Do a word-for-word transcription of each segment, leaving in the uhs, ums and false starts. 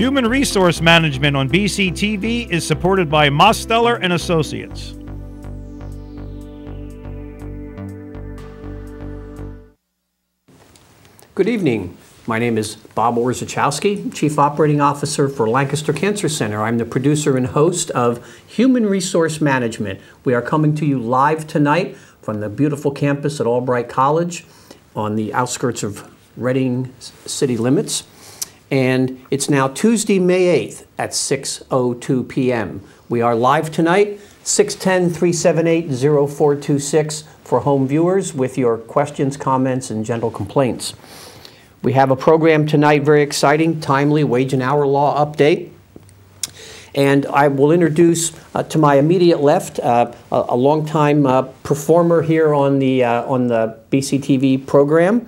Human Resource Management on B C T V is supported by Mosteller and Associates. Good evening. My name is Bob Orzechowski, Chief Operating Officer for Lancaster Cancer Center. I'm the producer and host of Human Resource Management. We are coming to you live tonight from the beautiful campus at Albright College on the outskirts of Reading city limits. And it's now Tuesday, May eighth at six oh two p m We are live tonight, six one zero, three seven eight, zero four two six for home viewers with your questions, comments, and general complaints. We have a program tonight, very exciting, timely wage and hour law update. And I will introduce uh, to my immediate left uh, a, a longtime uh, performer here on the, uh, on the B C T V program,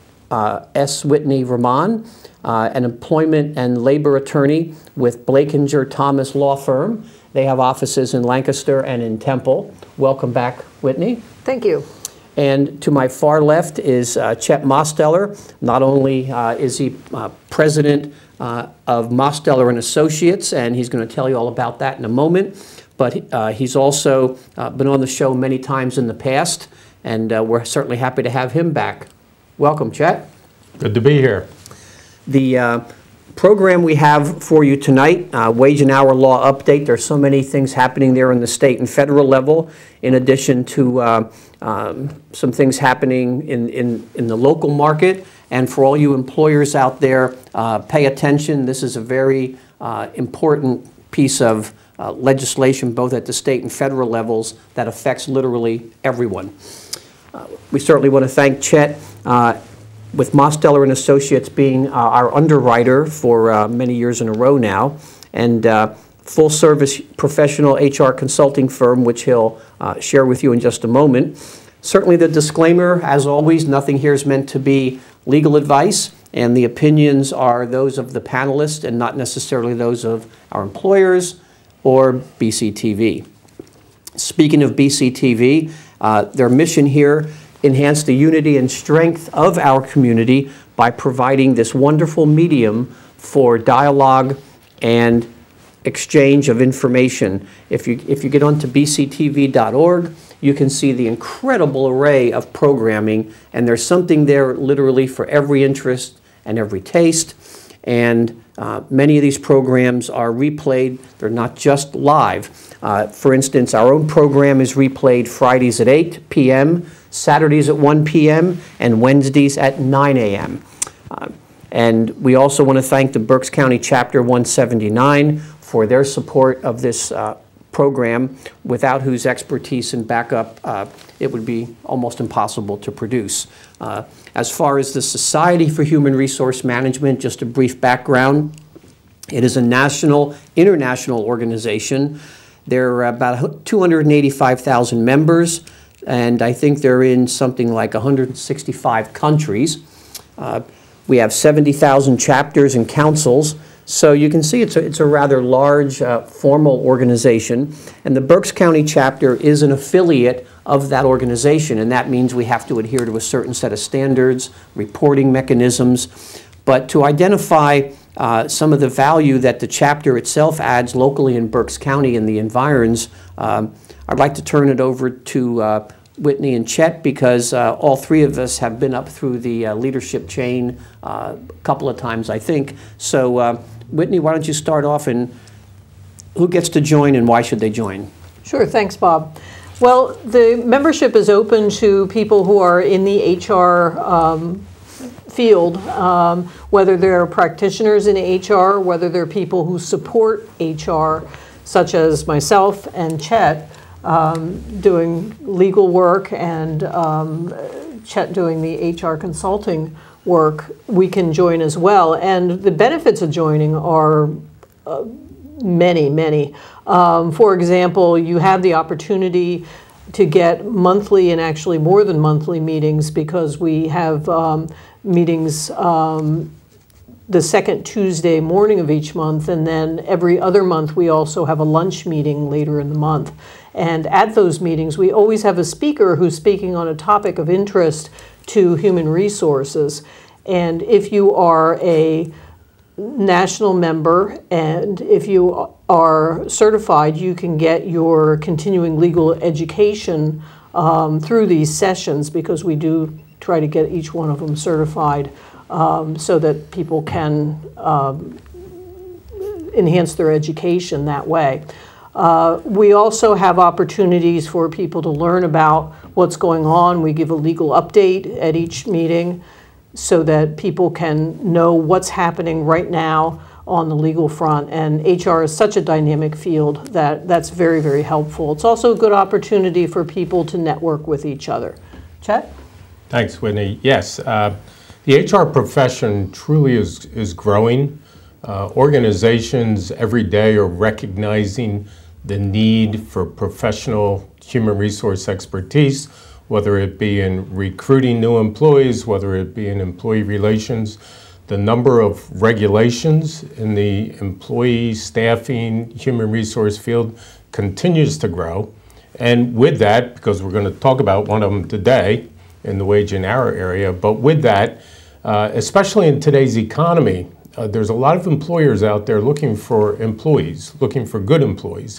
uh, S. Whitney Rahman. Uh, an employment and labor attorney with Blakinger Thomas Law Firm. They have offices in Lancaster and in Temple. Welcome back, Whitney. Thank you. And to my far left is uh, Chet Mosteller. Not only uh, is he uh, president uh, of Mosteller and Associates, and he's going to tell you all about that in a moment, but uh, he's also uh, been on the show many times in the past, and uh, we're certainly happy to have him back. Welcome, Chet. Good to be here. The uh, program we have for you tonight, uh, Wage and Hour Law Update. There's so many things happening there in the state and federal level, in addition to uh, um, some things happening in, in, in the local market. And for all you employers out there, uh, pay attention. This is a very uh, important piece of uh, legislation, both at the state and federal levels, that affects literally everyone. Uh, we certainly want to thank Chet, uh, with Mosteller and Associates being uh, our underwriter for uh, many years in a row now, and uh, full-service professional H R consulting firm, which he'll uh, share with you in just a moment. Certainly the disclaimer, as always, nothing here is meant to be legal advice, and the opinions are those of the panelists and not necessarily those of our employers or B C T V. Speaking of B C T V, uh, their mission here: enhance the unity and strength of our community by providing this wonderful medium for dialogue and exchange of information. If you, if you get onto b c t v dot org, you can see the incredible array of programming, and there's something there literally for every interest and every taste. And uh, many of these programs are replayed. They're not just live. Uh, for instance, our own program is replayed Fridays at eight p m, Saturdays at one p m, and Wednesdays at nine a m Uh, and we also want to thank the Berks County Chapter one seventy-nine for their support of this uh, program, without whose expertise and backup uh, it would be almost impossible to produce. Uh, as far as the Society for Human Resource Management, just a brief background. It is a national, international organization. There are about two hundred eighty-five thousand members, and I think they're in something like one hundred sixty-five countries. Uh, we have seventy thousand chapters and councils, so you can see it's a, it's a rather large, uh, formal organization. And the Berks County chapter is an affiliate of that organization, and that means we have to adhere to a certain set of standards, reporting mechanisms. But to identify uh, some of the value that the chapter itself adds locally in Berks County and the environs, um, I'd like to turn it over to uh, Whitney and Chet, because uh, all three of us have been up through the uh, leadership chain uh, a couple of times, I think. So, uh, Whitney, why don't you start off, and who gets to join and why should they join? Sure, thanks, Bob. Well, the membership is open to people who are in the H R um, field, um, whether they're practitioners in H R, whether they're people who support H R, such as myself and Chet, um, doing legal work, and um, Chet doing the H R consulting work. We can join as well. And the benefits of joining are uh, many, many. Um, for example, you have the opportunity to get monthly and actually more than monthly meetings, because we have um, meetings um, the second Tuesday morning of each month, and then every other month we also have a lunch meeting later in the month. And at those meetings we always have a speaker who's speaking on a topic of interest to human resources. And if you are a national member, and if you are certified, you can get your continuing legal education um, through these sessions, because we do try to get each one of them certified um, so that people can um, enhance their education that way. Uh, we also have opportunities for people to learn about what's going on. We give a legal update at each meeting so that people can know what's happening right now on the legal front. And H R is such a dynamic field that that's very, very helpful. It's also a good opportunity for people to network with each other. Chet? Thanks, Whitney. Yes, uh, the H R profession truly is, is growing. Uh, organizations every day are recognizing the need for professional human resource expertise, whether it be in recruiting new employees, whether it be in employee relations. The number of regulations in the employee staffing human resource field continues to grow. And with that, because we're going to talk about one of them today in the wage and hour area, but with that, uh, especially in today's economy, uh, there's a lot of employers out there looking for employees, looking for good employees.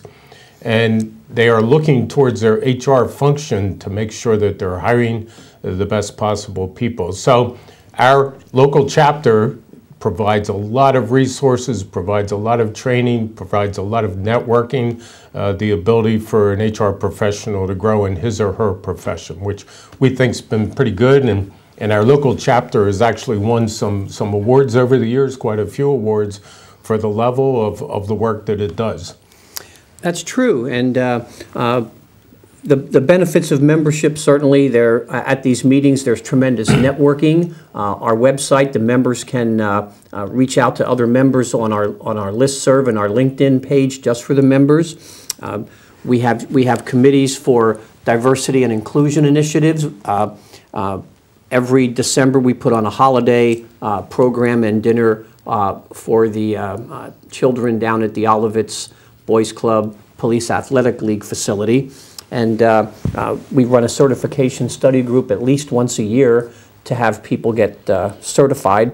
And they are looking towards their H R function to make sure that they're hiring the best possible people. So our local chapter provides a lot of resources, provides a lot of training, provides a lot of networking, uh, the ability for an H R professional to grow in his or her profession, which we think's been pretty good. And, and our local chapter has actually won some, some awards over the years, quite a few awards, for the level of, of the work that it does. That's true, and uh, uh, the the benefits of membership, certainly there at these meetings. There's tremendous networking. Uh, our website, the members can uh, uh, reach out to other members on our on our listserv and our LinkedIn page just for the members. Uh, we have we have committees for diversity and inclusion initiatives. Uh, uh, every December, we put on a holiday uh, program and dinner uh, for the uh, uh, children down at the Olivets Boys Club Police Athletic League facility. And uh, uh, we run a certification study group at least once a year to have people get uh, certified.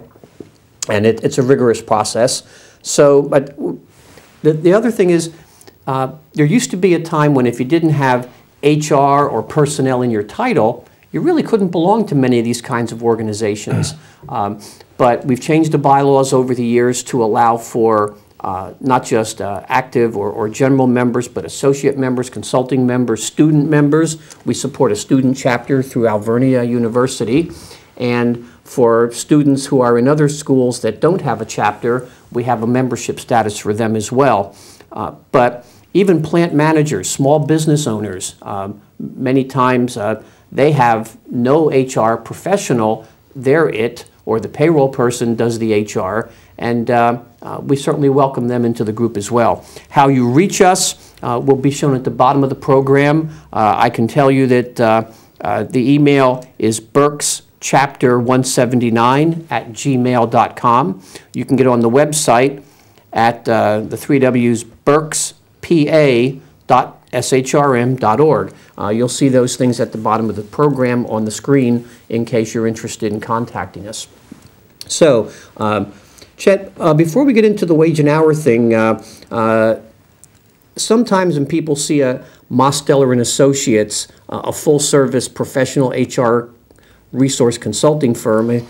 And it, it's a rigorous process. So, but the, the other thing is, uh, there used to be a time when if you didn't have H R or personnel in your title, you really couldn't belong to many of these kinds of organizations. Um, but we've changed the bylaws over the years to allow for Uh, not just uh, active or, or general members, but associate members, consulting members, student members. We support a student chapter through Alvernia University. And for students who are in other schools that don't have a chapter, we have a membership status for them as well. Uh, but even plant managers, small business owners, um, many times uh, they have no H R professional. They're it, or the payroll person does the H R. And uh, uh, we certainly welcome them into the group as well. How you reach us uh, will be shown at the bottom of the program. Uh, I can tell you that uh, uh, the email is berks chapter one seventy-nine at gmail dot com. You can get on the website at uh, the three W's berks p a dot s h r m dot org. Uh, you'll see those things at the bottom of the program on the screen in case you're interested in contacting us. So, um, Chet, uh, before we get into the wage and hour thing, uh, uh, sometimes when people see a Mosteller and Associates, uh, a full-service professional H R resource consulting firm, uh,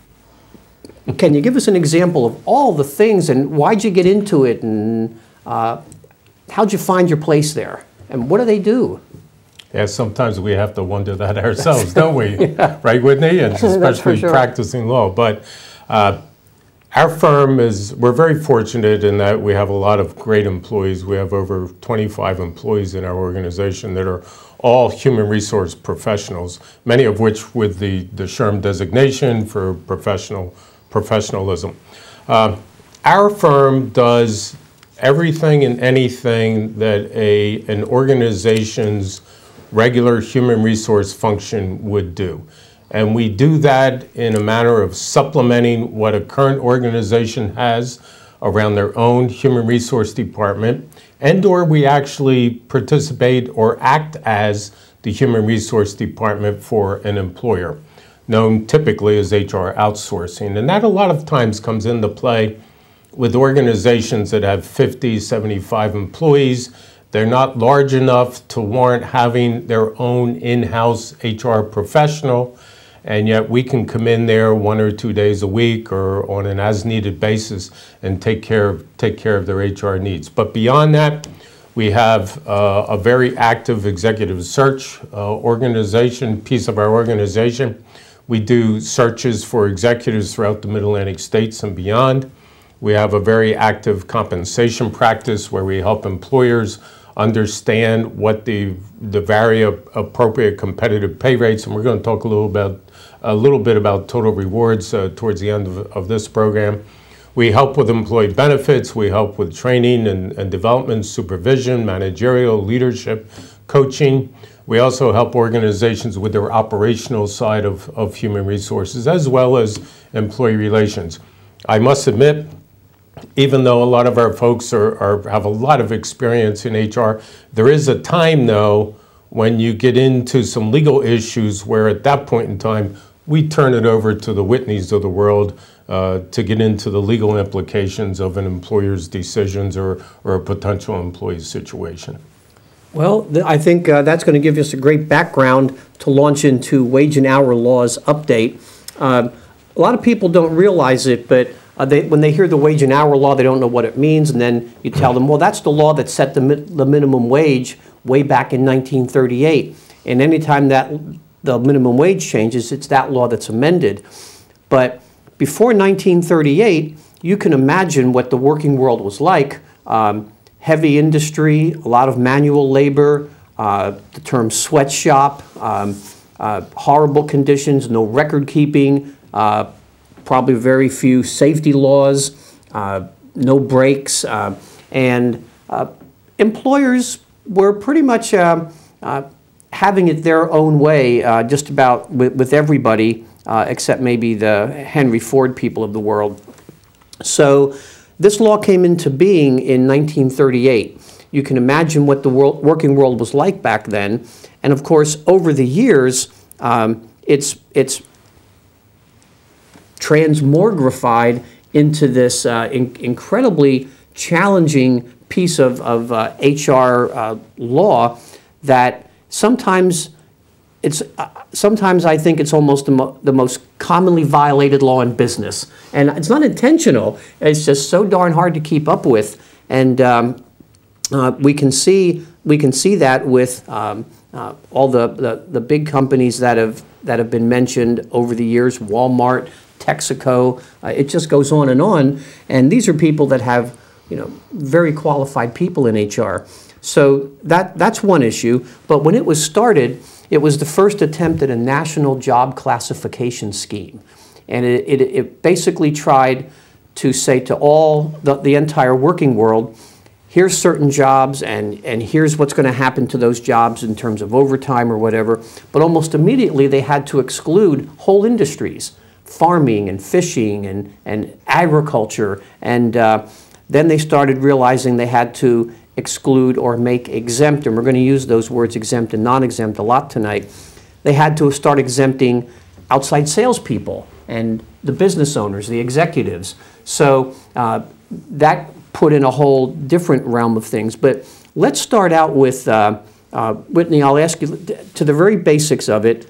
can you give us an example of all the things and why'd you get into it and uh, how'd you find your place there and what do they do? Yeah, sometimes we have to wonder that ourselves, don't we? Yeah. Right, Whitney? And especially sure. practicing law. But uh, our firm is, we're very fortunate in that we have a lot of great employees. We have over twenty-five employees in our organization that are all human resource professionals, many of which with the, the SHRM designation for professional professionalism. Uh, our firm does everything and anything that a, an organization's regular human resource function would do. And we do that in a manner of supplementing what a current organization has around their own human resource department, and or we actually participate or act as the human resource department for an employer, known typically as H R outsourcing. And that a lot of times comes into play with organizations that have fifty, seventy-five employees. They're not large enough to warrant having their own in-house H R professional, and yet we can come in there one or two days a week or on an as-needed basis and take care of, take care of their H R needs. But beyond that, we have uh, a very active executive search uh, organization, piece of our organization. We do searches for executives throughout the Mid-Atlantic states and beyond. We have a very active compensation practice where we help employers understand what the the very appropriate competitive pay rates, and we're going to talk a little about a little bit about total rewards uh, towards the end of, of this program. We help with employee benefits. We help with training and, and development, supervision, managerial, leadership, coaching. We also help organizations with their operational side of, of human resources, as well as employee relations. I must admit, even though a lot of our folks are, are, have a lot of experience in H R, there is a time, though, when you get into some legal issues where at that point in time, we turn it over to the Whitneys of the world uh, to get into the legal implications of an employer's decisions or, or a potential employee's situation. Well, th- I think uh, that's going to give us a great background to launch into wage and hour laws update. Um, a lot of people don't realize it, but Uh, they, when they hear the wage and hour law, they don't know what it means, and then you tell them, well, that's the law that set the, mi- the minimum wage way back in nineteen thirty-eight. And anytime that the minimum wage changes, it's that law that's amended. But before nineteen thirty-eight, you can imagine what the working world was like. Um, heavy industry, a lot of manual labor, uh, the term sweatshop, um, uh, horrible conditions, no record keeping, uh, probably very few safety laws, uh, no breaks, uh, and uh, employers were pretty much uh, uh, having it their own way uh, just about with, with everybody, uh, except maybe the Henry Ford people of the world. So this law came into being in nineteen thirty-eight. You can imagine what the world, working world was like back then, and of course, over the years, um, it's it's transmogrified into this uh, in, incredibly challenging piece of, of uh, H R uh, law that sometimes it's uh, sometimes I think it's almost the, mo the most commonly violated law in business, and it's not intentional. It's just so darn hard to keep up with, and um, uh, we can see we can see that with um, uh, all the, the the big companies that have that have been mentioned over the years, Walmart, Texaco, uh, it just goes on and on. And these are people that have, you know, very qualified people in H R. So that, that's one issue. But when it was started, it was the first attempt at a national job classification scheme. And it, it, it basically tried to say to all, the, the entire working world, here's certain jobs and, and here's what's going to happen to those jobs in terms of overtime or whatever. But almost immediately they had to exclude whole industries. Farming and fishing and, and agriculture, and uh, then they started realizing they had to exclude or make exempt, and we're going to use those words exempt and non-exempt a lot tonight. They had to start exempting outside salespeople and the business owners, the executives. So uh, that put in a whole different realm of things. But let's start out with, uh, uh, Whitney, I'll ask you to the very basics of it.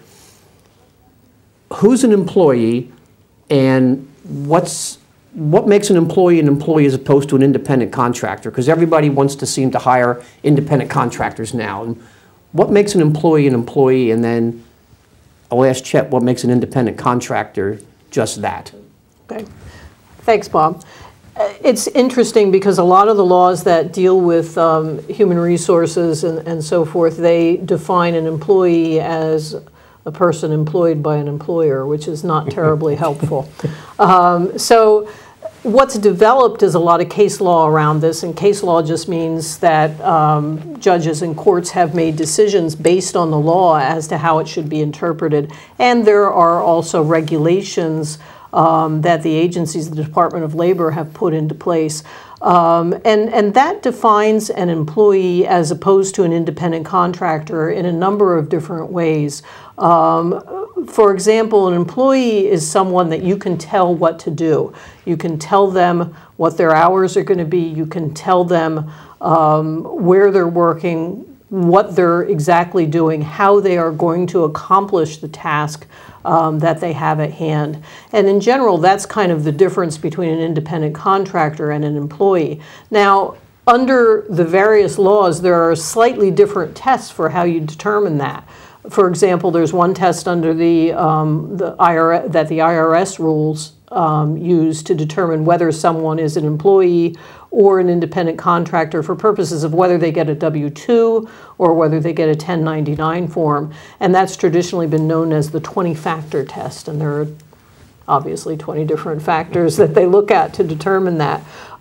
Who's an employee, and what's what makes an employee an employee as opposed to an independent contractor? Because everybody wants to seem to hire independent contractors now. And what makes an employee an employee? And then I'll ask Chet what makes an independent contractor just that. Okay. Thanks, Bob. It's interesting because a lot of the laws that deal with um, human resources and, and so forth, they define an employee as a person employed by an employer, which is not terribly helpful. Um, so what's developed is a lot of case law around this, and case law just means that um, judges and courts have made decisions based on the law as to how it should be interpreted. And there are also regulations um, that the agencies, the Department of Labor, have put into place. Um, and, and that defines an employee as opposed to an independent contractor in a number of different ways. Um, for example, an employee is someone that you can tell what to do. You can tell them what their hours are going to be. You can tell them um, where they're working, what they're exactly doing, how they are going to accomplish the task um, that they have at hand. And in general, that's kind of the difference between an independent contractor and an employee. Now, under the various laws, there are slightly different tests for how you determine that. For example, there's one test under the, um, the I R S that the I R S rules um, use to determine whether someone is an employee or an independent contractor for purposes of whether they get a W two or whether they get a ten ninety-nine form. And that's traditionally been known as the twenty factor test. And there are obviously twenty different factors that they look at to determine that.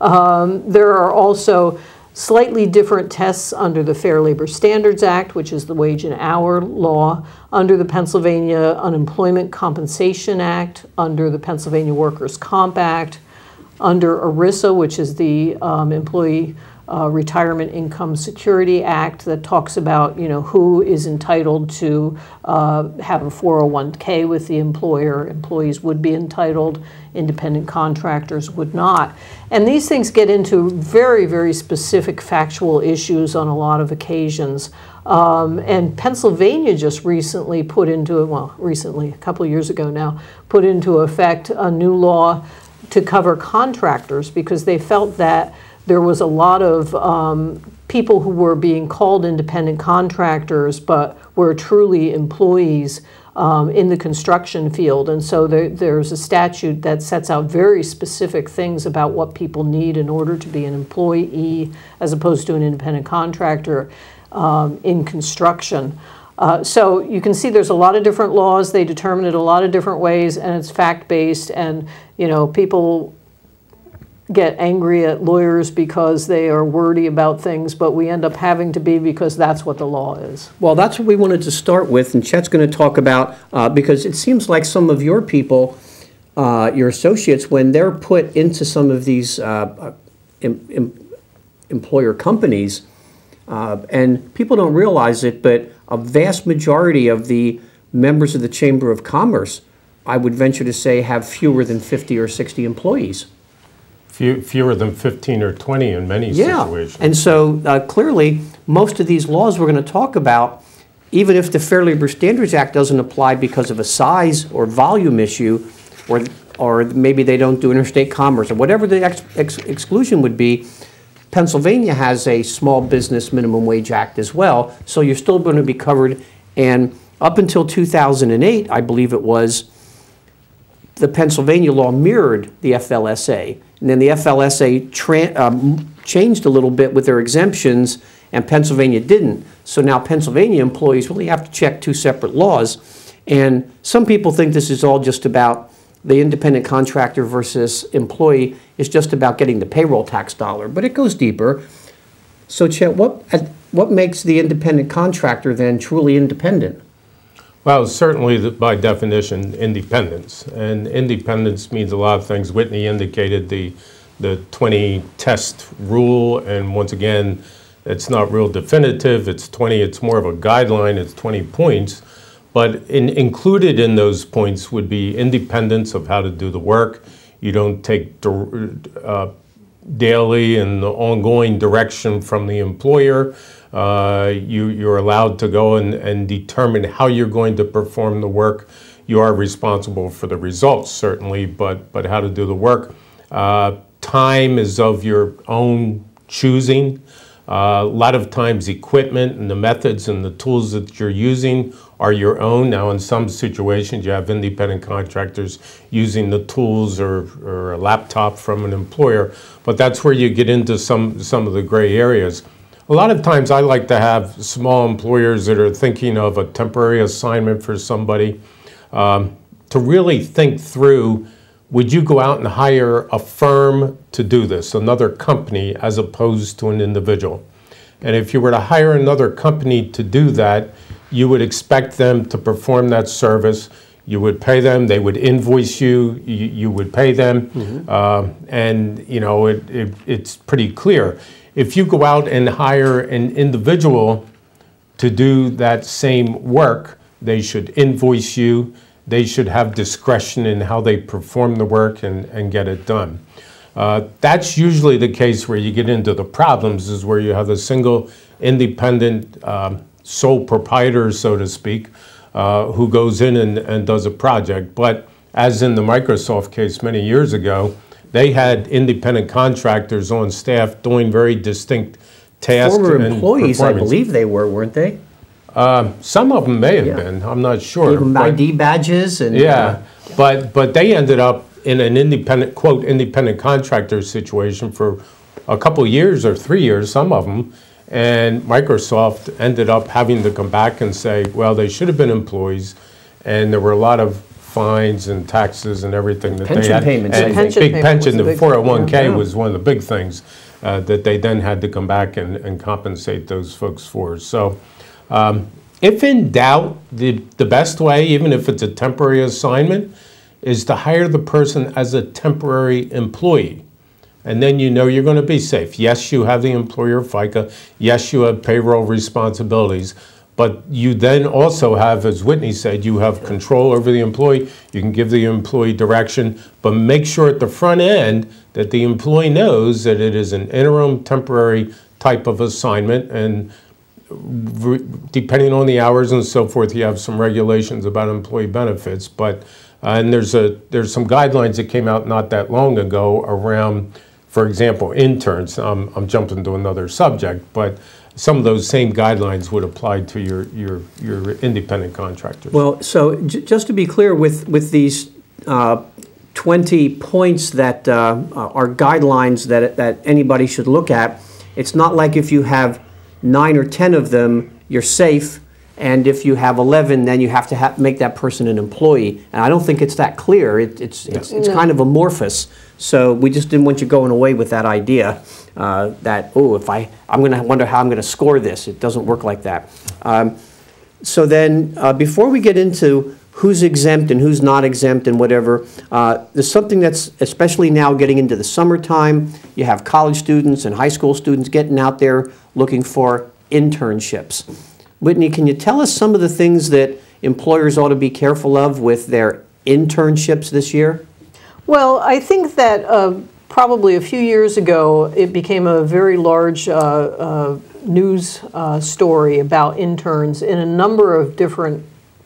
Um, there are also slightly different tests under the Fair Labor Standards Act, which is the wage and hour law, under the Pennsylvania Unemployment Compensation Act, under the Pennsylvania Workers' Comp Act, under ERISA, which is the um, Employee uh, Retirement Income Security Act that talks about, you know, who is entitled to uh, have a four oh one K with the employer. Employees would be entitled, independent contractors would not. And these things get into very, very specific factual issues on a lot of occasions. Um, and Pennsylvania just recently put into, well, recently, a couple of years ago now, put into effect a new law to cover contractors because they felt that there was a lot of um, people who were being called independent contractors but were truly employees um, in the construction field. And so there, there's a statute that sets out very specific things about what people need in order to be an employee as opposed to an independent contractor um, in construction. Uh, so you can see there's a lot of different laws. They determine it a lot of different ways, and it's fact-based. And you know, people get angry at lawyers because they are wordy about things, but we end up having to be because that's what the law is. Well, that's what we wanted to start with, and Chet's going to talk about, uh, because it seems like some of your people, uh, your associates, when they're put into some of these uh, em em employer companies, uh, and people don't realize it, but a vast majority of the members of the Chamber of Commerce, I would venture to say, have fewer than fifty or sixty employees. Few, fewer than fifteen or twenty in many Yeah. situations. And so uh, clearly, most of these laws we're going to talk about, even if the Fair Labor Standards Act doesn't apply because of a size or volume issue, or, or maybe they don't do interstate commerce, or whatever the ex ex exclusion would be, Pennsylvania has a Small Business Minimum Wage Act as well, so you're still going to be covered. And up until two thousand eight, I believe it was, the Pennsylvania law mirrored the F L S A. And then the F L S A um, changed a little bit with their exemptions, and Pennsylvania didn't. So now Pennsylvania employees really have to check two separate laws. And some people think this is all just about the independent contractor versus employee. It's just about getting the payroll tax dollar, but it goes deeper. So Chet, what, what makes the independent contractor then truly independent? Well, certainly the, by definition, independence. And independence means a lot of things. Whitney indicated the, the twenty test rule, and once again, it's not real definitive. It's twenty, it's more of a guideline, it's twenty points. But in, included in those points would be independence of how to do the work. You don't take uh, daily and ongoing direction from the employer. Uh, you, you're allowed to go and, and determine how you're going to perform the work. You are responsible for the results, certainly, but, but how to do the work. Uh, time is of your own choosing. Uh, a lot of times equipment and the methods and the tools that you're using are your own. Now, in some situations, you have independent contractors using the tools or, or a laptop from an employer, but that's where you get into some, some of the gray areas. A lot of times I like to have small employers that are thinking of a temporary assignment for somebody um, to really think through, would you go out and hire a firm to do this, another company, as opposed to an individual? And if you were to hire another company to do that, you would expect them to perform that service. You would pay them, they would invoice you, you, you would pay them, mm-hmm. uh, and you know it, it, it's pretty clear. If you go out and hire an individual to do that same work, they should invoice you, they should have discretion in how they perform the work and, and get it done. Uh, that's usually the case where you get into the problems, is where you have a single independent um, sole proprietor, so to speak, uh, who goes in and, and does a project. But as in the Microsoft case many years ago, they had independent contractors on staff doing very distinct tasks. Former and employees, I performance. believe they were, weren't they? Um, some of them may have Yeah. been. I'm not sure. Gave them but- I D badges and. yeah, uh, but but they ended up in an independent, quote, independent contractor situation for a couple of years or three years, some of them, and Microsoft ended up having to come back and say, well, they should have been employees, and there were a lot of fines and taxes and everything that Pension they had. payments, and I think. Pension big payment pension, was a the big four oh one K thing, yeah. was one of the big things uh, that they then had to come back and, and compensate those folks for. So. Um, If in doubt, the, the best way, even if it's a temporary assignment, is to hire the person as a temporary employee. And then you know you're going to be safe. Yes, you have the employer FICA. Yes, you have payroll responsibilities. But you then also have, as Whitney said, you have control over the employee. You can give the employee direction. But make sure at the front end that the employee knows that it is an interim, temporary type of assignment. And depending on the hours and so forth, you have some regulations about employee benefits. But uh, and there's a there's some guidelines that came out not that long ago around, for example, interns. Um, I'm jumping to another subject, but some of those same guidelines would apply to your your your independent contractors. Well, so j just to be clear, with with these uh, twenty points that uh, are guidelines that that anybody should look at, it's not like if you have nine or ten of them, you're safe, and if you have eleven, then you have to ha make that person an employee. And I don't think it's that clear. It, it's it's, it's kind of amorphous. So we just didn't want you going away with that idea uh, that, oh, if I, I'm going to wonder how I'm going to score this. It doesn't work like that. Um, so then uh, before we get into who's exempt and who's not exempt and whatever, uh, there's something that's, especially now getting into the summertime, you have college students and high school students getting out there looking for internships. Whitney, can you tell us some of the things that employers ought to be careful of with their internships this year? Well, I think that uh, probably a few years ago, it became a very large uh, uh, news uh, story about interns in a number of different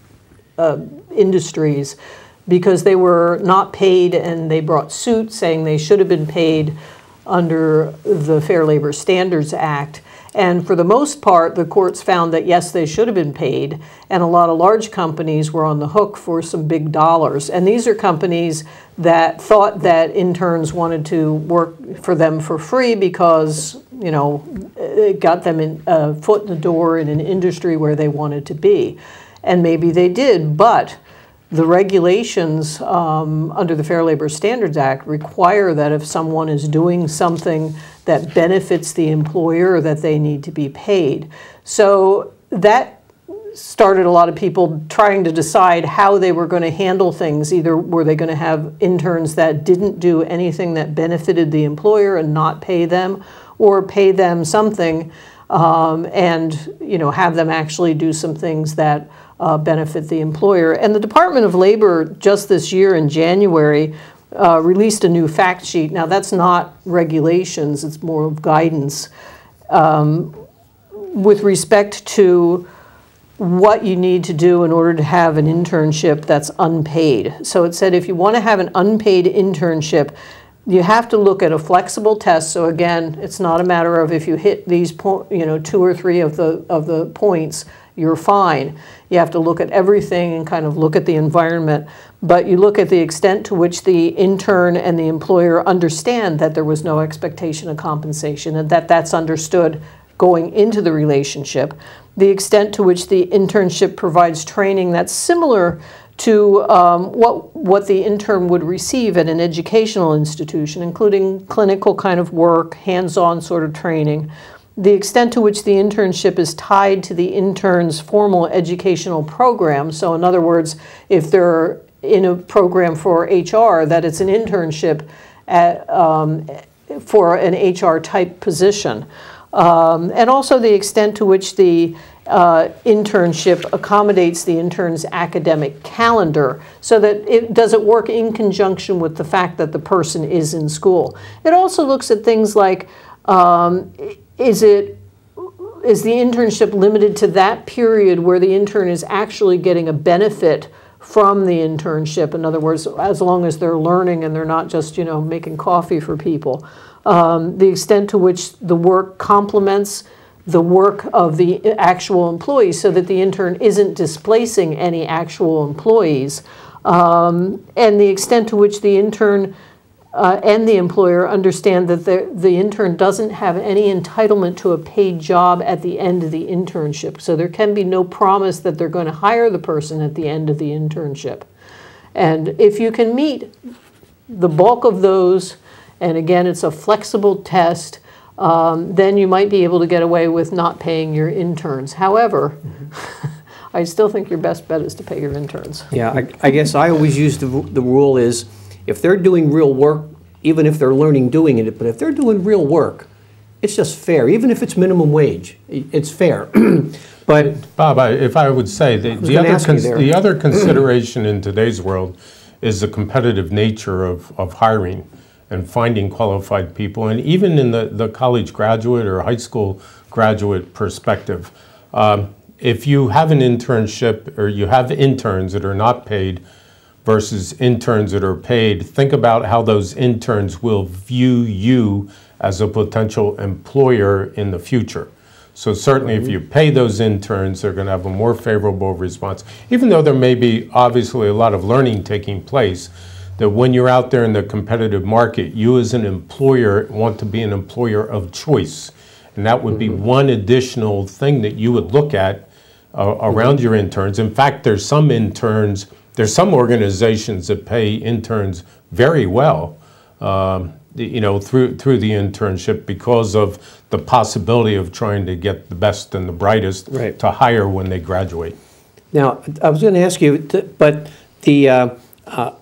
uh, industries, because they were not paid, and they brought suit saying they should have been paid under the Fair Labor Standards Act. And for the most part, the courts found that, yes, they should have been paid, and a lot of large companies were on the hook for some big dollars. And these are companies that thought that interns wanted to work for them for free because, you know, it got them in, a foot in the door in an industry where they wanted to be. And maybe they did, but the regulations um, under the Fair Labor Standards Act require that if someone is doing something that benefits the employer, that they need to be paid. So that started a lot of people trying to decide how they were going to handle things. Either were they going to have interns that didn't do anything that benefited the employer and not pay them, or pay them something um, and, you know, have them actually do some things that Uh, benefit the employer. And the Department of Labor just this year in January uh, released a new fact sheet. Now that's not regulations, it's more of guidance um, with respect to what you need to do in order to have an internship that's unpaid. So it said if you want to have an unpaid internship, you have to look at a flexible test. So again, it's not a matter of if you hit these, po you know, two or three of the of the points, you're fine. You have to look at everything and kind of look at the environment. But you look at the extent to which the intern and the employer understand that there was no expectation of compensation, and that that's understood going into the relationship. The extent to which the internship provides training that's similar to um, what, what the intern would receive at an educational institution, including clinical kind of work, hands-on sort of training. The extent to which the internship is tied to the intern's formal educational program. So in other words, if they're in a program for H R, that it's an internship at, um, for an H R type position. Um, and also the extent to which the uh, internship accommodates the intern's academic calendar so that it does it work in conjunction with the fact that the person is in school. It also looks at things like, um, is it is the internship limited to that period where the intern is actually getting a benefit from the internship? In other words, as long as they're learning and they're not just, you know, making coffee for people. Um, the extent to which the work complements the work of the actual employees so that the intern isn't displacing any actual employees. Um, and the extent to which the intern Uh, and the employer understand that the, the intern doesn't have any entitlement to a paid job at the end of the internship. So there can be no promise that they're going to hire the person at the end of the internship. And if you can meet the bulk of those, and again, it's a flexible test, um, then you might be able to get away with not paying your interns. However, mm-hmm. I still think your best bet is to pay your interns. Yeah, I, I guess I always use the, the rule is, if they're doing real work, even if they're learning doing it, but if they're doing real work, it's just fair. Even if it's minimum wage, it's fair. But Bob, I, if I would say, the, the, other, cons the other consideration in today's world is the competitive nature of, of hiring and finding qualified people. And even in the, the college graduate or high school graduate perspective, um, if you have an internship or you have interns that are not paid, versus interns that are paid, think about how those interns will view you as a potential employer in the future. So certainly if you pay those interns, they're going to have a more favorable response. Even though there may be obviously a lot of learning taking place, that when you're out there in the competitive market, you as an employer want to be an employer of choice. And that would be one additional thing that you would look at uh, around your interns. In fact, there's some interns There's some organizations that pay interns very well, um, you know, through through the internship because of the possibility of trying to get the best and the brightest right. to hire when they graduate. Now, I was going to ask you, but the uh, uh,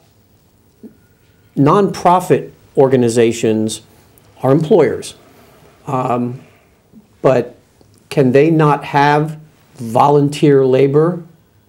nonprofit organizations are employers, um, but can they not have volunteer labor?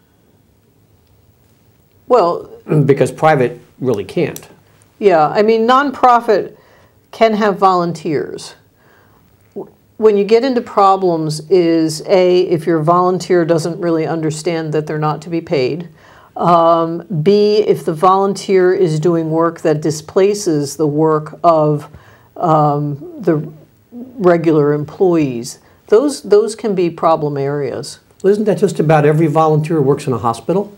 Well, because private really can't. Yeah, I mean, nonprofit can have volunteers. When you get into problems is, A, if your volunteer doesn't really understand that they're not to be paid. Um, B, if the volunteer is doing work that displaces the work of um, the regular employees. Those, those can be problem areas. Well, isn't that just about every volunteer who works in a hospital?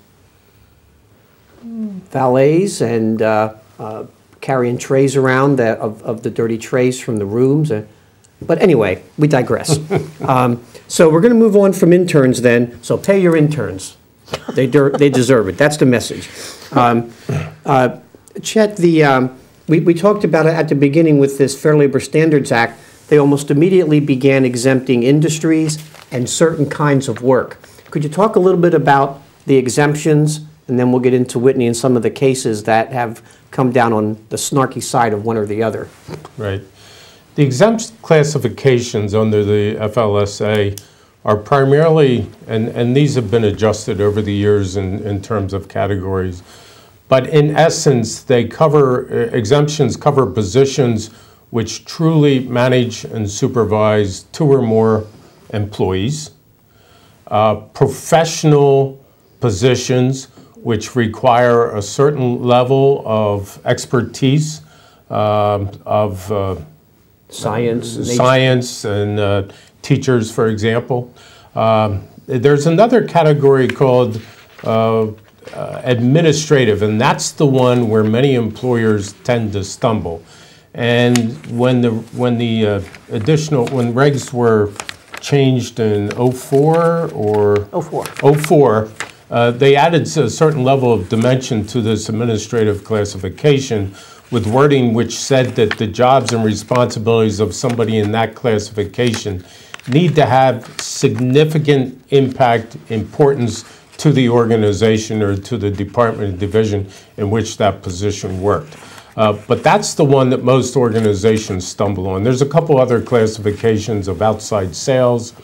Valets and uh, uh, carrying trays around that, of, of the dirty trays from the rooms. Uh, but anyway, we digress. um, so we're going to move on from interns then. So pay your interns. They, they deserve it. That's the message. Um, uh, Chet, the, um, we, we talked about it at the beginning with this Fair Labor Standards Act. They almost immediately began exempting industries and certain kinds of work. Could you talk a little bit about the exemptions? And then we'll get into Whitney and some of the cases that have come down on the snarky side of one or the other. Right. The exempt classifications under the F L S A are primarily, and, and these have been adjusted over the years in, in terms of categories, but in essence, they cover, uh, exemptions cover positions which truly manage and supervise two or more employees, uh, professional positions which require a certain level of expertise, um, of uh, Science. uh, science and uh, teachers, for example. Um, there's another category called uh, uh, administrative, and that's the one where many employers tend to stumble. And when the when the uh, additional when regs were changed in oh four or oh four. oh four, uh, they added a certain level of dimension to this administrative classification with wording which said that the jobs and responsibilities of somebody in that classification need to have significant impact, importance to the organization or to the department or division in which that position worked. Uh, but that's the one that most organizations stumble on. There's a couple other classifications of outside sales,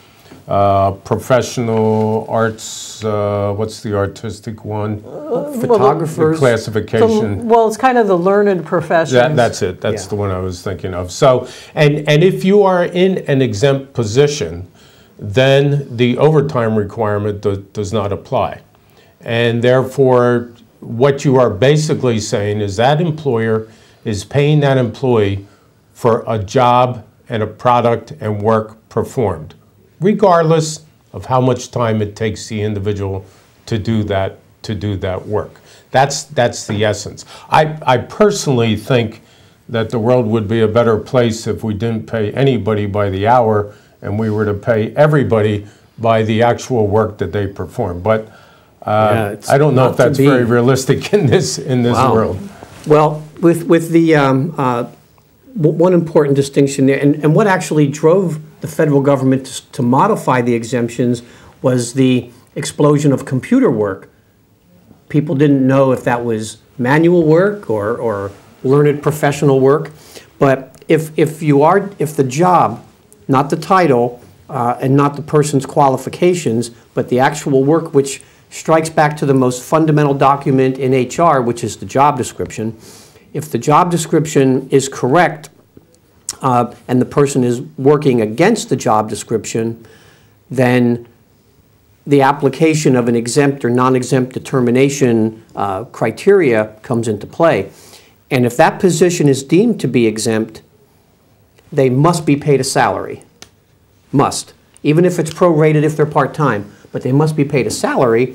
uh, professional arts, uh, what's the artistic one? The Photographers. classification. Well, it's kind of the learned professions. That, that's it. That's Yeah. the one I was thinking of. So, and, and if you are in an exempt position, then the overtime requirement do, does not apply. And therefore, what you are basically saying is that employer is paying that employee for a job and a product and work performed, regardless of how much time it takes the individual to do that, to do that work. That's, that's the essence. I, I personally think that the world would be a better place if we didn't pay anybody by the hour and we were to pay everybody by the actual work that they perform. But Yeah, uh, it's I don't know not if to that's be. very realistic in this, in this Wow. world. Well, with, with the, um, uh, w- one important distinction there, and, and what actually drove the federal government to, s- to modify the exemptions was the explosion of computer work. People didn't know if that was manual work or, or learned professional work. But if, if you are, if the job, not the title, uh, and not the person's qualifications, but the actual work, which strikes back to the most fundamental document in H R, which is the job description. If the job description is correct, uh, and the person is working against the job description, then the application of an exempt or non-exempt determination uh, criteria comes into play. And if that position is deemed to be exempt, they must be paid a salary. Must. Even if it's prorated if they're part-time, but they must be paid a salary.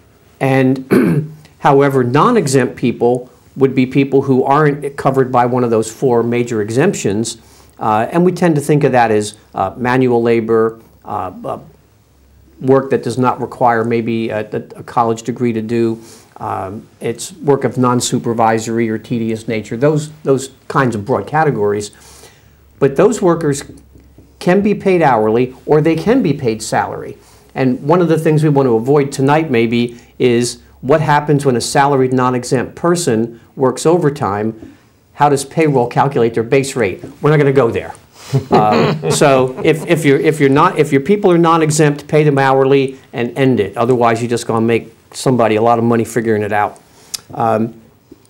And however, non-exempt people would be people who aren't covered by one of those four major exemptions. Uh, and we tend to think of that as uh, manual labor, uh, uh, work that does not require maybe a, a college degree to do. Um, it's work of non-supervisory or tedious nature, those, those kinds of broad categories. But those workers can be paid hourly or they can be paid salary. And one of the things we want to avoid tonight maybe is what happens when a salaried non-exempt person works overtime. How does payroll calculate their base rate? We're not going to go there. uh, so if, if, you're, if, you're not, if your people are non-exempt, pay them hourly and end it. Otherwise, you're just going to make somebody a lot of money figuring it out. Um,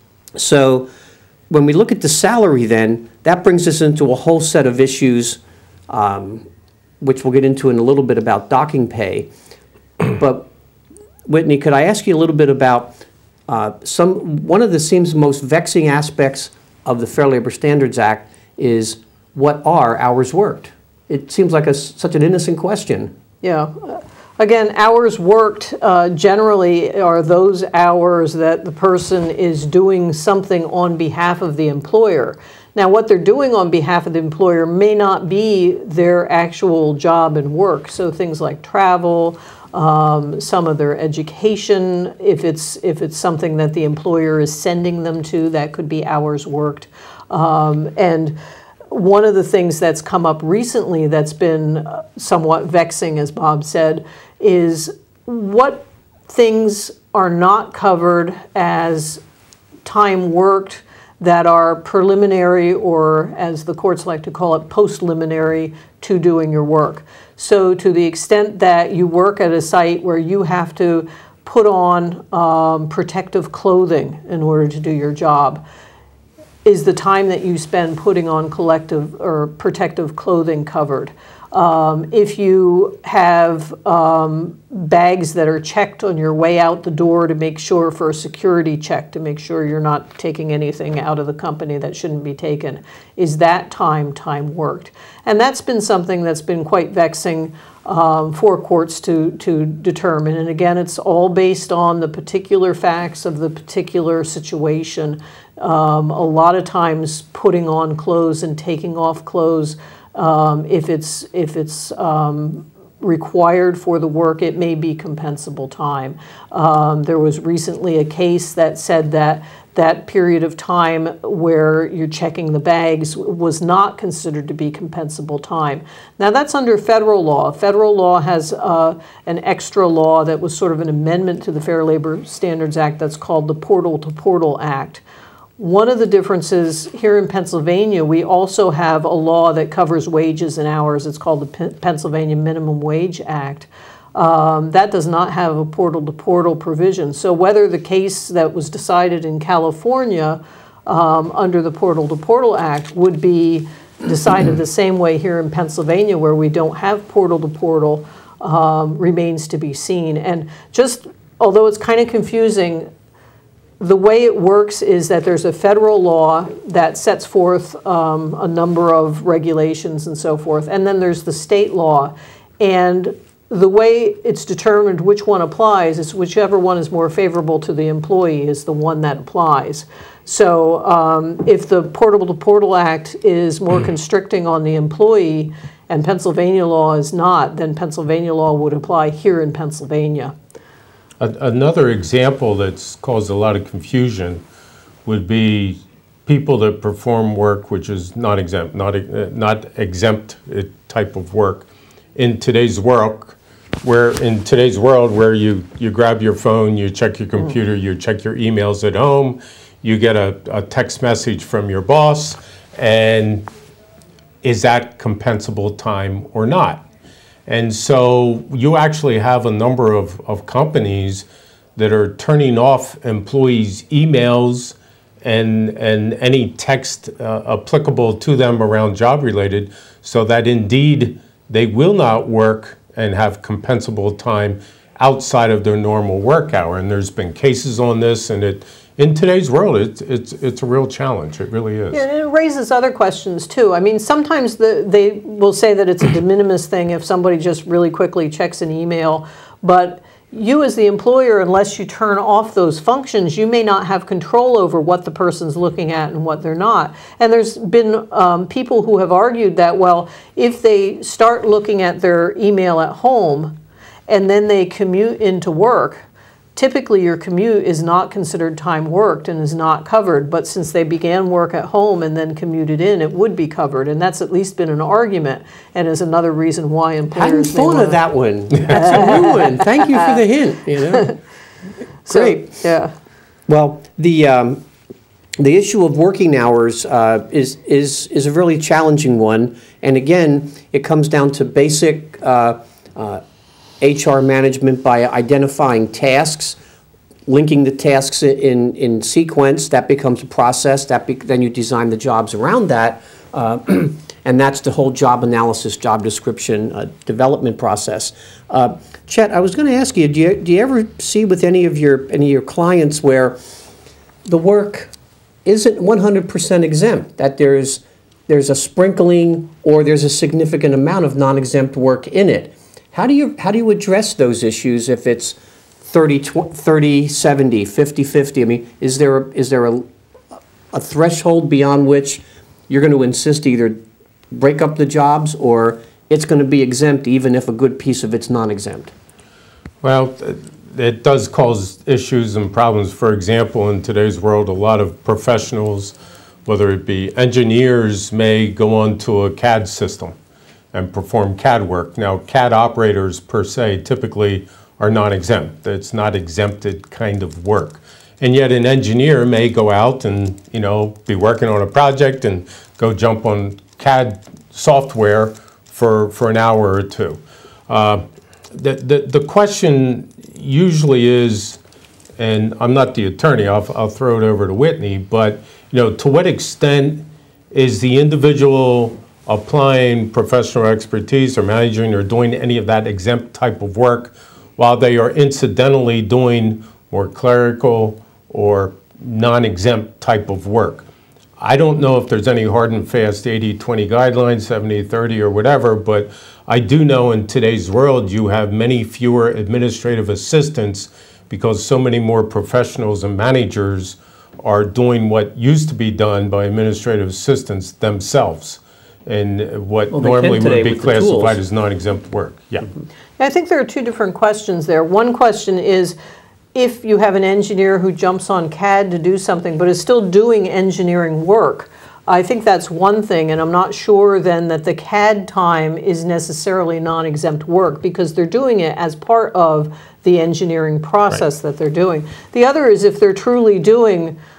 so when we look at the salary then, that brings us into a whole set of issues, um, which we'll get into in a little bit about docking pay. But Whitney, could I ask you a little bit about uh, some, one of the seems most vexing aspects of the Fair Labor Standards Act is what are hours worked? It seems like a, such an innocent question. Yeah. Again, hours worked uh, generally are those hours that the person is doing something on behalf of the employer. Now, what they're doing on behalf of the employer may not be their actual job and work. So things like travel, um, some of their education, if it's, if it's something that the employer is sending them to, that could be hours worked. Um, and one of the things that's come up recently that's been somewhat vexing, as Bob said, is what things are not covered as time worked that are preliminary, or as the courts like to call it, post-liminary to doing your work. So to the extent that you work at a site where you have to put on um, protective clothing in order to do your job, is the time that you spend putting on collective or protective clothing covered. Um, if you have um, bags that are checked on your way out the door to make sure for a security check, to make sure you're not taking anything out of the company that shouldn't be taken, is that time time worked? And that's been something that's been quite vexing um, for courts to, to determine. And again, it's all based on the particular facts of the particular situation. Um, a lot of times putting on clothes and taking off clothes, um, if it's, if it's um, required for the work, it may be compensable time. Um, there was recently a case that said that that period of time where you're checking the bags was not considered to be compensable time. Now that's under federal law. Federal law has uh, an extra law that was sort of an amendment to the Fair Labor Standards Act that's called the Portal to Portal Act. One of the differences here in Pennsylvania, we also have a law that covers wages and hours. It's called the P- Pennsylvania Minimum Wage Act. Um, that does not have a portal-to-portal provision. So whether the case that was decided in California um, under the Portal-to-Portal Act would be decided the same way here in Pennsylvania, where we don't have portal-to-portal, um, remains to be seen. And just, although it's kind of confusing, the way it works is that there's a federal law that sets forth um, a number of regulations and so forth, and then there's the state law. And the way it's determined which one applies is whichever one is more favorable to the employee is the one that applies. So um, if the Portal-to-Portal Act is more constricting on the employee and Pennsylvania law is not, then Pennsylvania law would apply here in Pennsylvania. Another example that's caused a lot of confusion would be people that perform work which is not exempt, not, not exempt type of work in today's world, where in today's world where you, you grab your phone, you check your computer, you check your emails at home, you get a, a text message from your boss, and is that compensable time or not? And so you actually have a number of, of companies that are turning off employees' emails and, and any text uh, applicable to them around job-related, so that indeed they will not work and have compensable time outside of their normal work hour. And there's been cases on this, and it in today's world, it's, it's, it's a real challenge. It really is. Yeah, and it raises other questions, too. I mean, sometimes the, they will say that it's a de minimis thing if somebody just really quickly checks an email. But you as the employer, unless you turn off those functions, you may not have control over what the person's looking at and what they're not. And there's been um, people who have argued that, well, if they start looking at their email at home and then they commute into work, typically your commute is not considered time worked and is not covered, but since they began work at home and then commuted in, it would be covered. And that's at least been an argument and is another reason why employers... I hadn't thought of that one. That's a new one. Thank you for the hint. You know? Great. So, yeah. Well, the, um, the issue of working hours uh, is, is, is a really challenging one. And again, it comes down to basic uh, uh, H R management by identifying tasks, linking the tasks in, in sequence. That becomes a process. That be, then you design the jobs around that. Uh, and that's the whole job analysis, job description, uh, development process. Uh, Chet, I was going to ask you, do you, do you ever see with any of your, any of your clients where the work isn't one hundred percent exempt, that there's, there's a sprinkling or there's a significant amount of non-exempt work in it? How do you, how do you address those issues if it's thirty, seventy, fifty, fifty? I mean, is there, a, is there a, a threshold beyond which you're going to insist either break up the jobs or it's going to be exempt even if a good piece of it's non-exempt? Well, it does cause issues and problems. For example, in today's world, a lot of professionals, whether it be engineers, may go onto a C A D system and perform C A D work. Now, C A D operators per se typically are not exempt. It's not exempted kind of work. And yet an engineer may go out and, you know, be working on a project and go jump on C A D software for, for an hour or two. Uh, the, the, the question usually is, and I'm not the attorney, I'll, I'll throw it over to Whitney, but, you know, to what extent is the individual applying professional expertise or managing or doing any of that exempt type of work while they are incidentally doing more clerical or non-exempt type of work? I don't know if there's any hard and fast eighty twenty guidelines, seventy thirty or whatever, but I do know in today's world you have many fewer administrative assistants because so many more professionals and managers are doing what used to be done by administrative assistants themselves, and what well, normally would be classified tools. as non-exempt work. Yeah. Mm-hmm. I think there are two different questions there. One question is, if you have an engineer who jumps on C A D to do something but is still doing engineering work, I think that's one thing, and I'm not sure then that the C A D time is necessarily non-exempt work because they're doing it as part of the engineering process right. that they're doing. The other is if they're truly doing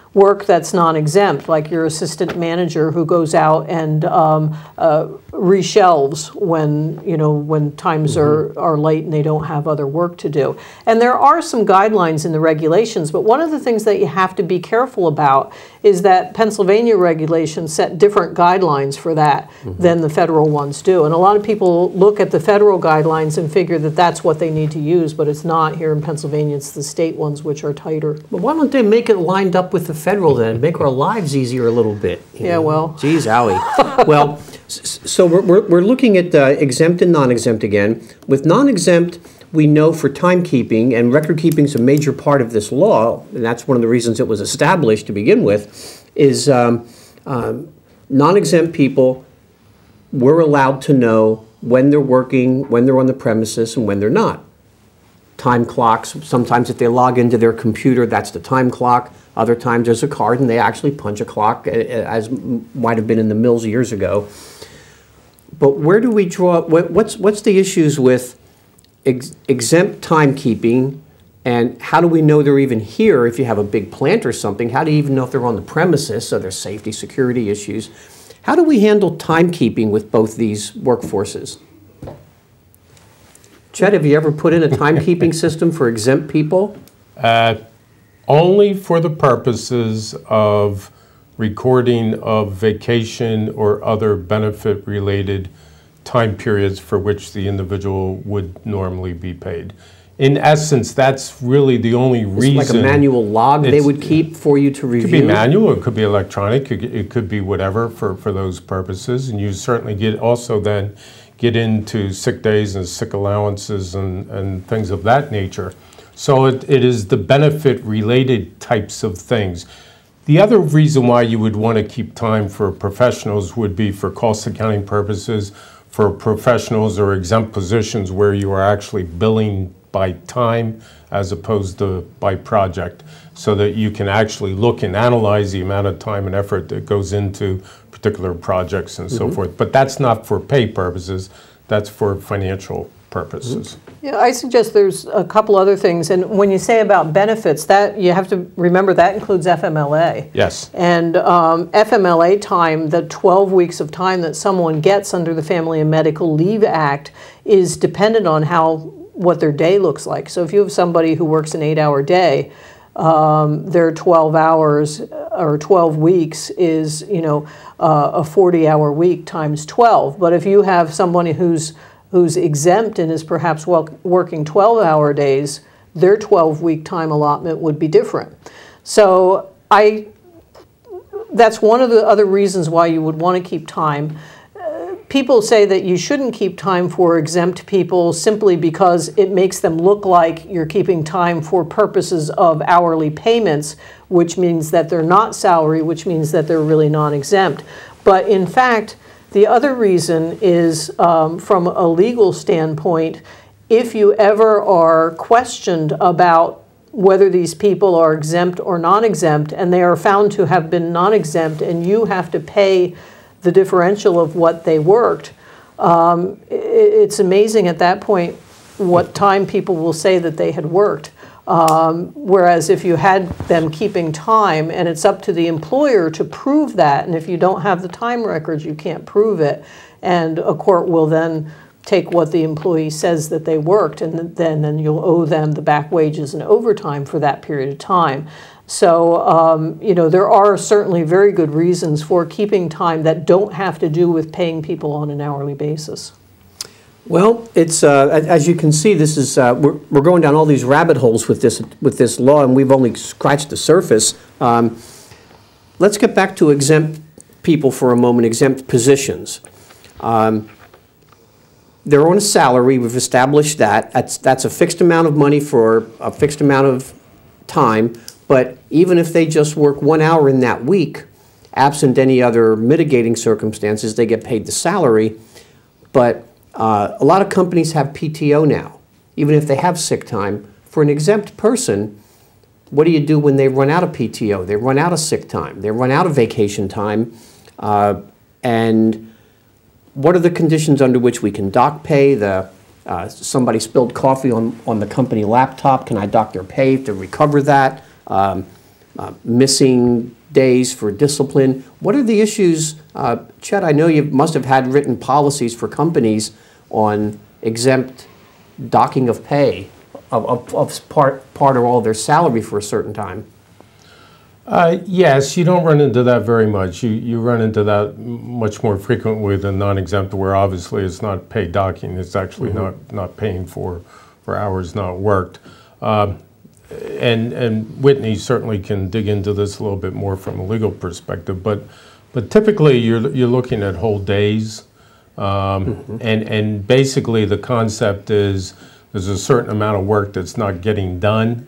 work that's non-exempt, like your assistant manager who goes out and um, uh, reshelves when, you know, when times mm-hmm. are, are late and they don't have other work to do. And there are some guidelines in the regulations, but one of the things that you have to be careful about is that Pennsylvania regulations set different guidelines for that mm-hmm. than the federal ones do. And a lot of people look at the federal guidelines and figure that that's what they need to use, but it's not here in Pennsylvania. It's the state ones which are tighter. But why don't they make it lined up with the federal then? Make our lives easier a little bit. Yeah, know? well. Geez, owie. Well, so we're, we're, we're looking at uh, exempt and non-exempt again. With non-exempt, we know for timekeeping, and record keeping is a major part of this law, and that's one of the reasons it was established to begin with, is um, um, non-exempt people, we're allowed to know when they're working, when they're on the premises, and when they're not. Time clocks, sometimes if they log into their computer, that's the time clock. Other times there's a card and they actually punch a clock, as might have been in the mills years ago. But where do we draw, what, what's, what's the issues with ex exempt timekeeping, and how do we know they're even here if you have a big plant or something? How do you even know if they're on the premises? So there's safety, security issues. How do we handle timekeeping with both these workforces? Chet, have you ever put in a timekeeping system for exempt people? Uh, only for the purposes of recording of vacation or other benefit-related time periods for which the individual would normally be paid. In essence, that's really the only reason. It's like a manual log they would keep for you to review? It could be manual, it could be electronic, it could be whatever for, for those purposes. And you certainly get also then get into sick days and sick allowances and, and things of that nature. So it, it is the benefit-related types of things. The other reason why you would want to keep time for professionals would be for cost accounting purposes, for professionals or exempt positions where you are actually billing by time as opposed to by project, so that you can actually look and analyze the amount of time and effort that goes into particular projects and mm-hmm. so forth. But that's not for pay purposes, that's for financial purposes. Mm-hmm. Yeah, I suggest there's a couple other things, and when you say about benefits, that you have to remember that includes F M L A. Yes. And um, F M L A time, the twelve weeks of time that someone gets under the Family and Medical Leave Act, is dependent on how what their day looks like. So if you have somebody who works an eight-hour day, um, their twelve hours or twelve weeks is, you know, uh, a forty-hour week times twelve. But if you have somebody who's who's exempt and is perhaps working twelve-hour days, their twelve-week time allotment would be different. So I, that's one of the other reasons why you would want to keep time. People say that you shouldn't keep time for exempt people simply because it makes them look like you're keeping time for purposes of hourly payments, which means that they're not salary, which means that they're really non-exempt. But in fact, the other reason is um, from a legal standpoint, if you ever are questioned about whether these people are exempt or non-exempt, and they are found to have been non-exempt, and you have to pay the differential of what they worked, um, it's amazing at that point what time people will say that they had worked. Um, whereas if you had them keeping time, and it's up to the employer to prove that, and if you don't have the time records, you can't prove it, and a court will then take what the employee says that they worked, and then, then you'll owe them the back wages and overtime for that period of time. So, um, you know, there are certainly very good reasons for keeping time that don't have to do with paying people on an hourly basis. Well, it's uh, as you can see, this is uh, we're, we're going down all these rabbit holes with this with this law, and we've only scratched the surface. Um, let's get back to exempt people for a moment, exempt positions. Um, they're on a salary. We've established that. That's that's a fixed amount of money for a fixed amount of time. But even if they just work one hour in that week, absent any other mitigating circumstances, they get paid the salary. But uh, a lot of companies have P T O now, even if they have sick time. For an exempt person, what do you do when they run out of P T O? They run out of sick time. They run out of vacation time. Uh, and what are the conditions under which we can dock pay? The, uh, somebody spilled coffee on, on the company laptop. Can I dock their pay to recover that? Um, uh, missing days for discipline. What are the issues? Uh, Chet, I know you must have had written policies for companies on exempt docking of pay of, of, of part, part or all their salary for a certain time. Uh, yes, you don't run into that very much. You, you run into that much more frequently with a non-exempt, where obviously it's not paid docking, it's actually mm-hmm. not, not paying for, for hours not worked. Uh, and, and Whitney certainly can dig into this a little bit more from a legal perspective, but, but typically you're, you're looking at whole days. Um, mm-hmm. and, and basically the concept is there's a certain amount of work that's not getting done,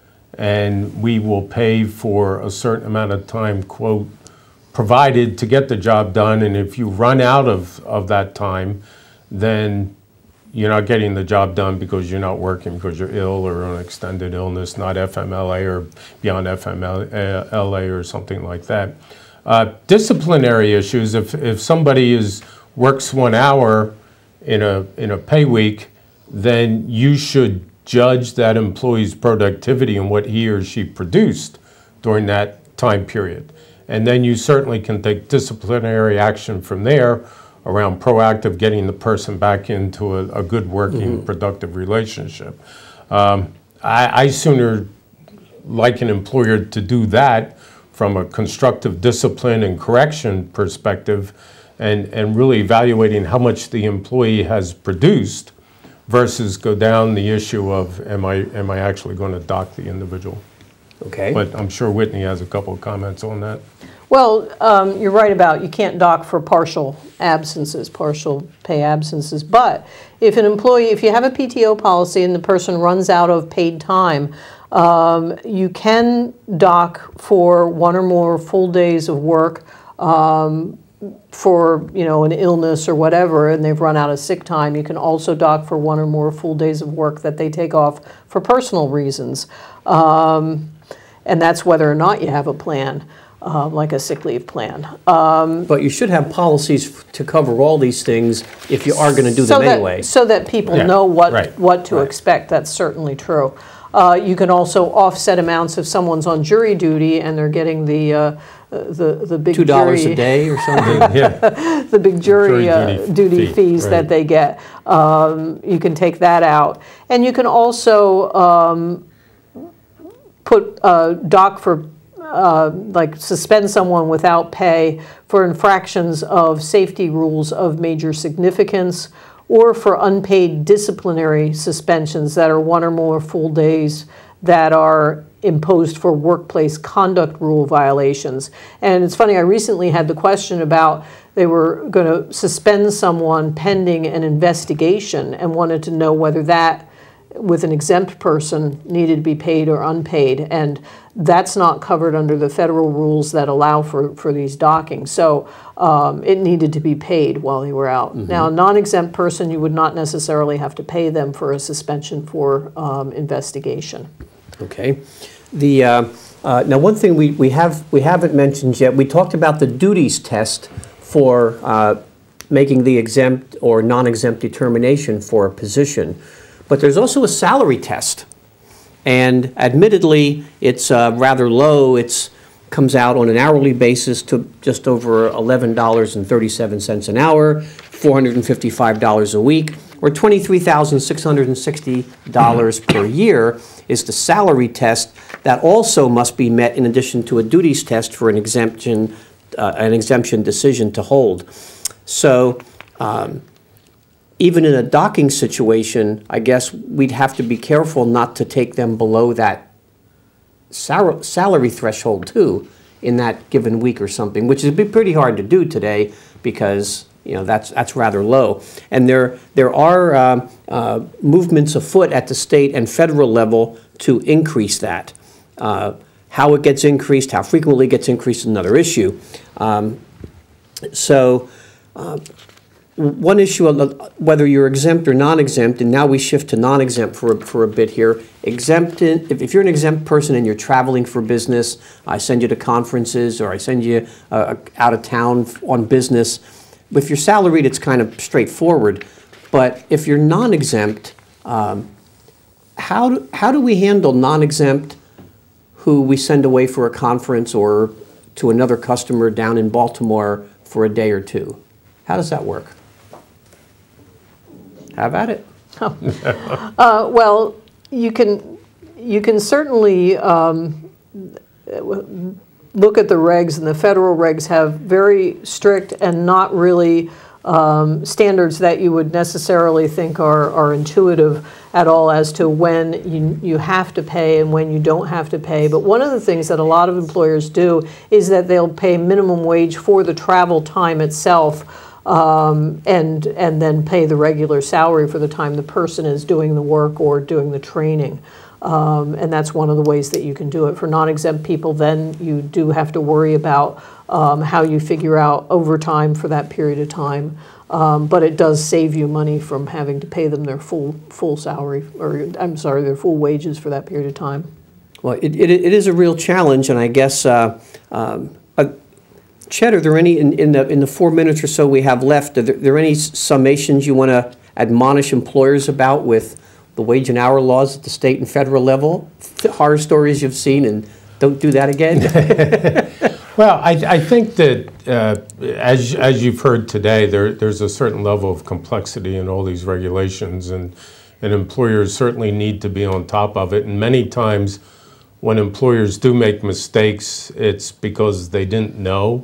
and we will pay for a certain amount of time, quote, provided to get the job done. And if you run out of, of that time, then you're not getting the job done because you're not working because you're ill or on extended illness, not F M L A or beyond F M L A or something like that. Uh, disciplinary issues, if, if somebody is works one hour in a, in a pay week, then you should judge that employee's productivity and what he or she produced during that time period. And then you certainly can take disciplinary action from there around proactive getting the person back into a, a good working, mm-hmm. productive relationship. Um, I, I sooner like an employer to do that from a constructive discipline and correction perspective, and, and really evaluating how much the employee has produced versus go down the issue of am I, am I actually going to dock the individual? Okay. But I'm sure Whitney has a couple of comments on that. Well, um, you're right about you can't dock for partial absences, partial pay absences. But if an employee, if you have a P T O policy and the person runs out of paid time, um, you can dock for one or more full days of work um, for, you know, an illness or whatever, and they've run out of sick time. You can also dock for one or more full days of work that they take off for personal reasons. Um, and that's whether or not you have a plan. Uh, like a sick leave plan. Um, but you should have policies to cover all these things if you are going to do so them that, anyway. So that people yeah, know what, right, what to right. expect. That's certainly true. Uh, you can also offset amounts if someone's on jury duty and they're getting the uh, the the big two dollars jury, a day or something. yeah. the big jury, jury uh, duty, duty fee, fees right. that they get. Um, you can take that out, and you can also um, put uh, dock for. Uh, like suspend someone without pay for infractions of safety rules of major significance, or for unpaid disciplinary suspensions that are one or more full days that are imposed for workplace conduct rule violations. And it's funny, I recently had the question about they were going to suspend someone pending an investigation and wanted to know whether that with an exempt person needed to be paid or unpaid, and that's not covered under the federal rules that allow for, for these dockings. So um, it needed to be paid while they were out. Mm-hmm. Now, a non-exempt person, you would not necessarily have to pay them for a suspension for um, investigation. Okay. The uh, uh, now one thing we, we have we haven't mentioned yet. We talked about the duties test for uh, making the exempt or non-exempt determination for a position. But there's also a salary test, and admittedly, it's uh, rather low. It's comes out on an hourly basis to just over eleven dollars and thirty-seven cents an hour, four hundred fifty-five dollars a week, or twenty-three thousand six hundred sixty dollars per year is the salary test that also must be met in addition to a duties test for an exemption, uh, an exemption decision to hold. So. Um, Even in a docking situation, I guess we'd have to be careful not to take them below that sal salary threshold too in that given week or something, which would be pretty hard to do today because you know that's that's rather low. And there there are uh, uh, movements afoot at the state and federal level to increase that. Uh, how it gets increased, how frequently it gets increased, is another issue. Um, so. Uh, One issue, whether you're exempt or non-exempt, and now we shift to non-exempt for, a- for a bit here. Exempt, if, if you're an exempt person and you're traveling for business, I send you to conferences or I send you uh, out of town on business. If you're salaried, it's kind of straightforward. But if you're non-exempt, um, how, do, how do we handle non-exempt who we send away for a conference or to another customer down in Baltimore for a day or two. How does that work? Have at it. uh, well, you can you can certainly um, look at the regs, and the federal regs have very strict and not really um, standards that you would necessarily think are, are intuitive at all as to when you, you have to pay and when you don't have to pay. But one of the things that a lot of employers do is that they'll pay minimum wage for the travel time itself. Um, and and then pay the regular salary for the time the person is doing the work or doing the training. Um, and that's one of the ways that you can do it. For non-exempt people, then you do have to worry about um, how you figure out overtime for that period of time. Um, but it does save you money from having to pay them their full full salary, or I'm sorry, their full wages for that period of time. Well, it, it, it is a real challenge, and I guess uh, um, a, Chet, are there any, in, in, the, in the four minutes or so we have left, are there, there any summations you want to admonish employers about with the wage and hour laws at the state and federal level? Horror stories you've seen, and don't do that again? Well, I, I think that uh, as, as you've heard today, there, there's a certain level of complexity in all these regulations, and, and employers certainly need to be on top of it. And many times when employers do make mistakes, it's because they didn't know.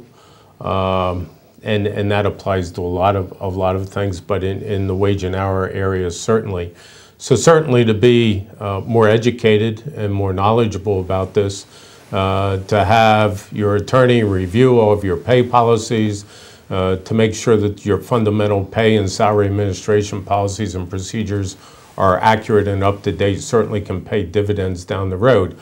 Um, and, and that applies to a lot of, a lot of things, but in, in the wage and hour areas, certainly. So certainly to be uh, more educated and more knowledgeable about this, uh, to have your attorney review all of your pay policies, uh, to make sure that your fundamental pay and salary administration policies and procedures are accurate and up to date, certainly can pay dividends down the road.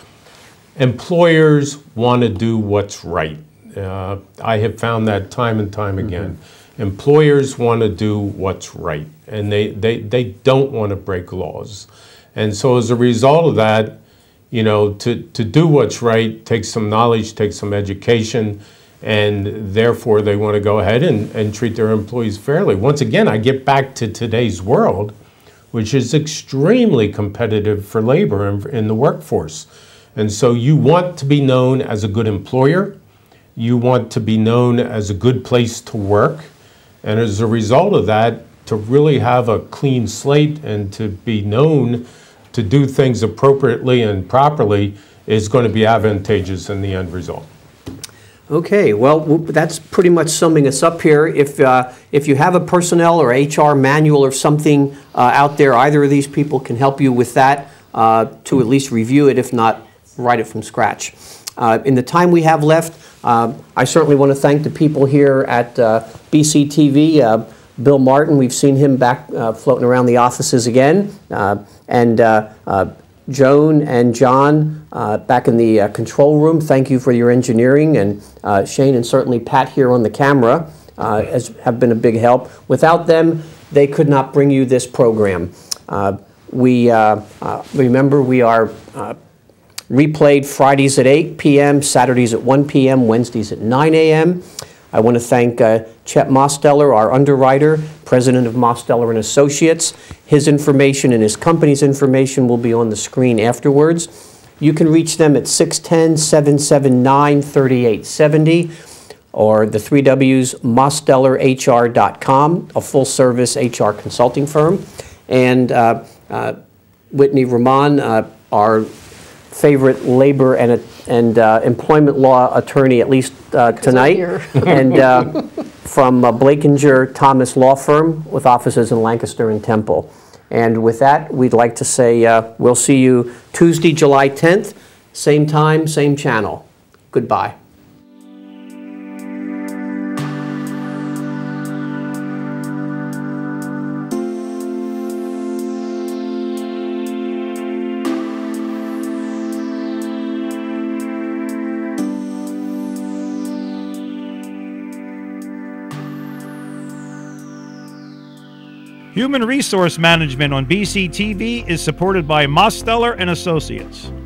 Employers want to do what's right. Uh, I have found that time and time again. Mm-hmm. Employers want to do what's right, and they, they, they don't want to break laws. And so as a result of that, you know, to, to do what's right takes some knowledge, takes some education, and therefore they want to go ahead and, and treat their employees fairly. Once again, I get back to today's world, which is extremely competitive for labor in, in the workforce. And so you want to be known as a good employer. You want to be known as a good place to work. And as a result of that, to really have a clean slate and to be known to do things appropriately and properly is going to be advantageous in the end result. Okay, well, that's pretty much summing us up here. If, uh, if you have a personnel or H R manual or something uh, out there, either of these people can help you with that, uh, to at least review it, if not write it from scratch. Uh, in the time we have left, uh, I certainly want to thank the people here at uh, B C T V. Uh, Bill Martin, we've seen him back uh, floating around the offices again. Uh, and uh, uh, Joan and John uh, back in the uh, control room, thank you for your engineering. And uh, Shane and certainly Pat here on the camera uh, has, have been a big help. Without them, they could not bring you this program. Uh, we uh, uh, remember we are uh, replayed Fridays at eight p m, Saturdays at one p m, Wednesdays at nine a m I want to thank uh, Chet Mosteller, our underwriter, president of Mosteller and Associates. His information and his company's information will be on the screen afterwards. You can reach them at six one zero, seven seven nine, three eight seven zero or the three W's, mosteller H R dot com, a full-service H R consulting firm. And uh, uh, Whitney Rahman, uh, our favorite labor and, and uh, employment law attorney, at least uh, tonight, and uh, from uh, Blakinger Thomas Law Firm with offices in Lancaster and Temple. And with that, we'd like to say uh, we'll see you Tuesday, July tenth, same time, same channel. Goodbye. Human Resource Management on B C T V is supported by Mosteller and Associates.